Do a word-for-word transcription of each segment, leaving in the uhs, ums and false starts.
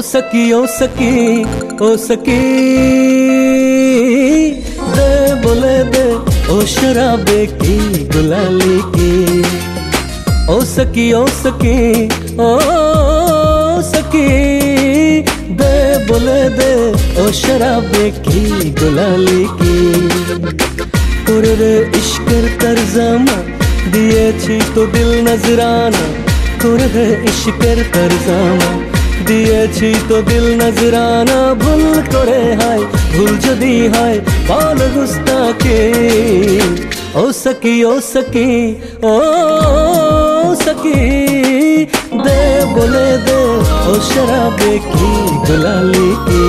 सकी ओ सकी ओ सकी दे बोले दे ओ शराबे की गुलाली की। ओ सकी ओ सकी ओ सकी दे बोले दे ओ शराबे की गुलाली की। তোরে রে ইশকের তরজমা দিয়েছি তো দিল নজরানা, তোরে রে ইশকের তরজমা দিয়েছি তো দিল নজরানা। ভুল করে হয় ভুল যদি হয় বল গুস্তাখি। ও সকি ও সকি ও সকি দে बोले दे ओ शराबे की गुलाली की।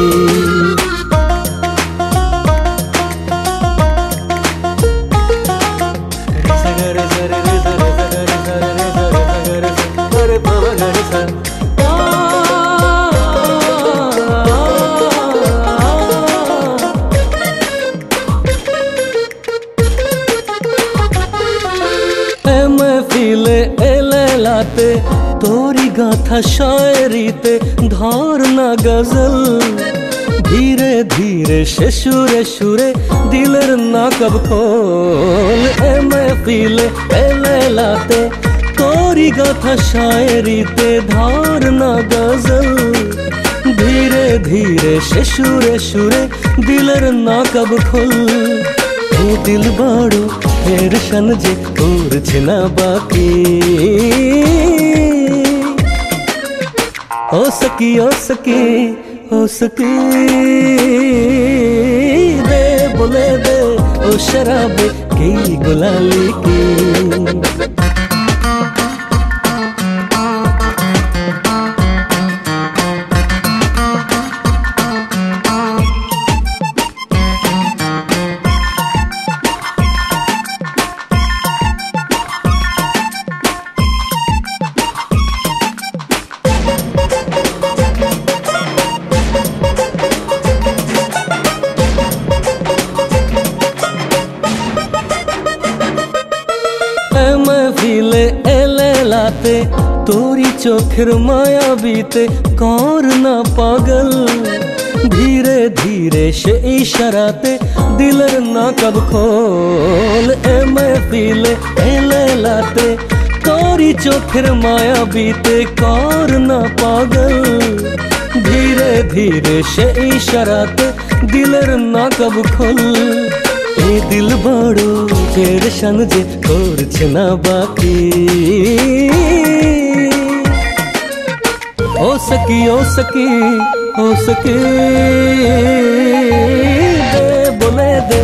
महफिले एले लाते तोरी गाथा शायरीते धर ना गजल। धीरे धीरे से सुरे सुरे दिलर ना कब खोल। ए महफिले एले लाते तोरी गाथा शायरीते धर ना गजल। धीरे धीरे से सुरे सुरे दिलर ना कब खोल। ए दिल बाड़ो फेर शन जे और छिना बाकी। ओ सकी ओ सकी ओ सकी दे बोले दे ओ शराबे की गुलाली की। महफिले एले लाते तोरी चोखर माया बीते कौर ना पागल। धीरे धीरे से इशाराते दिलर ना कब खोल। ए महफिले एले लाते तोरी चोखर माया बीते कौर ना पागल। धीरे धीरे से इशाराते दिलर ना कब खोल। ए दिल बड़ो फेर शन जे करছে না বাকি। ओ सकी ओ सकी ओ सकी दे बोले दे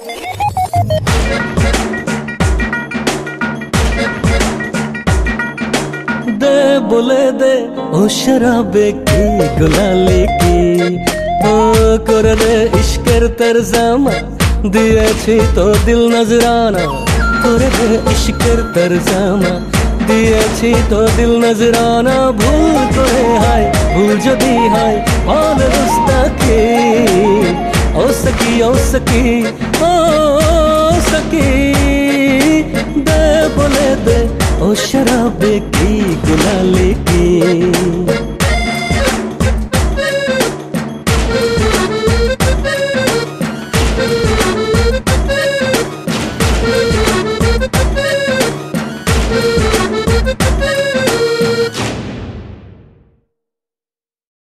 दे बोले दे ओ शराबे की गुलाली की। ओ करे दे इश्केर तर्जमा दिएছি তো দিল নজরানা, তোরে রে ইশকের তরজমা দিয়েছি তো দিল নজরানা। ভুল করে হয় ভুল যদি হয় বল গুস্তাখি। ও সকি ও সকি ও সকি দে बोले दे ओ शराबे की गुलाली की।